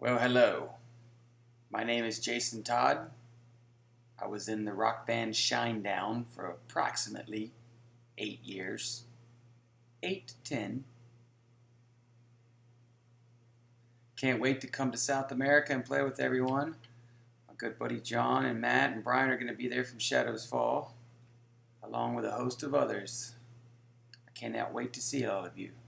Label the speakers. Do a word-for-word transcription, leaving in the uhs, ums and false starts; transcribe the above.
Speaker 1: Well, hello. My name is Jasin Todd. I was in the rock band Shinedown for approximately eight years. Eight to ten. Can't wait to come to South America and play with everyone. My good buddy John and Matt and Brian are going to be there from Shadows Fall, along with a host of others. I cannot wait to see all of you.